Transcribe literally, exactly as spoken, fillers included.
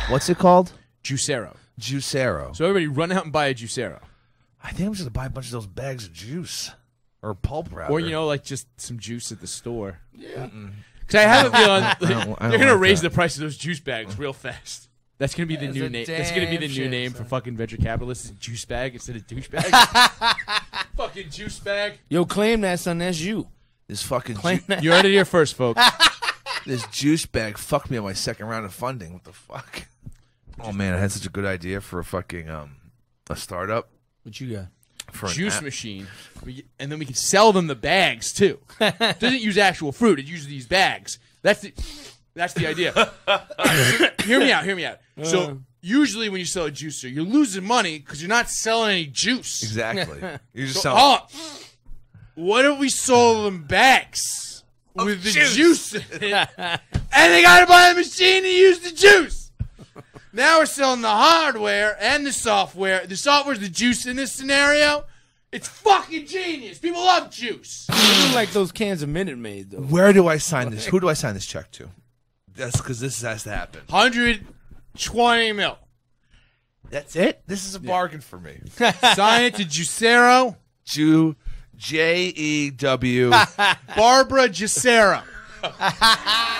What's it called? Juicero. Juicero. So everybody run out and buy a Juicero. I think I'm just gonna buy a bunch of those bags of juice or pulp, rather. Or, you know, like just some juice at the store. yeah. Because I have a feeling I don't- I don't they're going to like raise that. the price of those juice bags real fast. That's going to be the That's new a name. That's going to be the damn new shame, name for son. fucking venture capitalists. Juice bag instead of douchebag. Fucking juice bag. Yo, claim that, son. That's you. This fucking Claim ju- that. You heard it here first, folks. this juice bag fucked me on my second round of funding. What the fuck? Oh man, I had such a good idea for a fucking um a startup What you got? for an Juice app. machine. We, and then we can sell them the bags, too. It doesn't use actual fruit. It uses these bags. That's the, that's the idea. All right, so hear me out. Hear me out. So usually when you sell a juicer, you're losing money because you're not selling any juice. Exactly. You just So, sound. oh, what if we sold them bags with the juice in it, and they got to buy a machine to use the juice? Now we're selling the hardware and the software. The software's the juice in this scenario. It's fucking genius. People love juice. You look like those cans of Minute Maid, though. Where do I sign this? Who do I sign this check to? That's because this has to happen. one hundred twenty mil. That's it. This is a bargain for me. Sign it to Juicero. Jew, J E W. Barbara Juicero.